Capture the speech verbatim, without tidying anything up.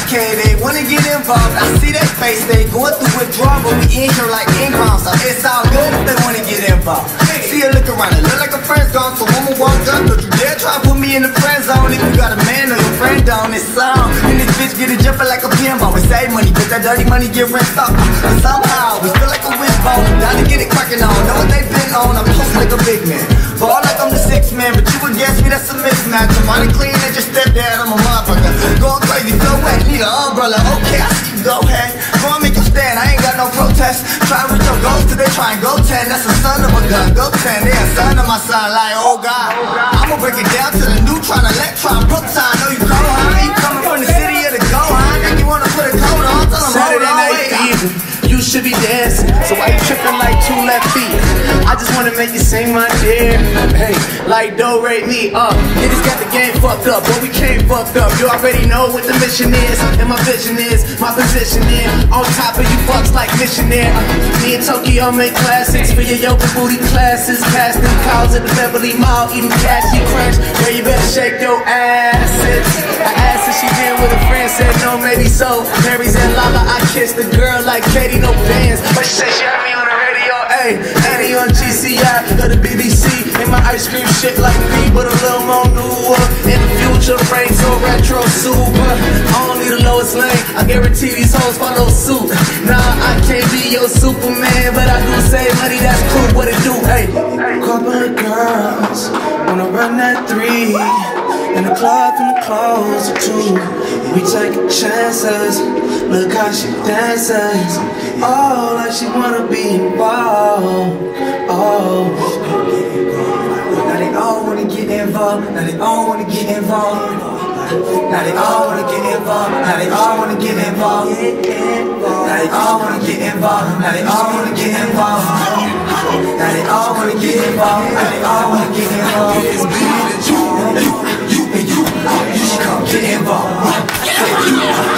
okay, they wanna get involved. I see their face, they going through withdrawal, but we in here like inbound, so it's all good if they wanna get involved. See her look around, it look like a friend's gone, so I'ma walk up. Don't you dare try to put me in the friend zone if you got a man or your friend on this song. And this bitch get it jumping like a pinball. We save money, but that dirty money get rinsed off. And somehow we feel like a wishbone. I'm down to get it cracking on. Know what they been on. I'm close like a big man. Ball like I'm the sixth man, but you would guess me that's a mismatch. I'm running clean and just step dad. I'm a motherfucker. Going crazy, so wet, need an umbrella. Okay, I see you go ahead. Go and make you stand. I ain't got no protest. Try to reach your goals till they try and go ten. That's a son of a gun. Go ten. They a son of my son. Like oh god. I'ma break it down to the new. Tryna electron. Proton. Know you go high. You coming from the city of the go high. Now you wanna put a coat on. Tell them Saturday night fever. You should be dancing, so why you tripping like two left feet? I just wanna make you sing my dear. Hey, like do re mi, uh niggas got the game fucked up, but we came fucked up. You already know what the mission is, and my vision is, my position in. On top of you fucks like missionary. Me and Tokyo make classics for your yoga booty classes. Casting calls at the Beverly Mall, eating cashew crunch. Girl, you better shake your asses. I asked if she been with a friend, said no, maybe so. Mary's and Lala, I kissed the girl like Katie. No bands, but she said she heard me on the radio, ayy. Annie on G C I, or the B B C. And my ice cream shit like me, but a little more newer. In the future, brain so retro super. I don't need the lowest lane, I guarantee these hoes follow suit. Nah, I can't be your Superman, but I do save money, that's cool, what it do, ayy. Couple of girls wanna run that three. In the club from the clothes or two. We taking chances. Look how she dances. Oh, like she wanna be involved. Oh. Now they all wanna get involved. Now they all wanna get involved. Now they all wanna get involved. Now they all wanna get involved. Now they all wanna get involved. Now they all wanna get involved. Now they all wanna get involved. Now they all wanna get involved. It's me and you, you, you and you. You should come get involved.